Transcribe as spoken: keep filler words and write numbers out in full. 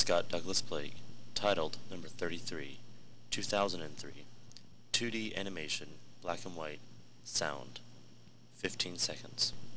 Scott Douglas Blake, titled number thirty-three, two thousand three, two D animation, black and white, sound, fifteen seconds.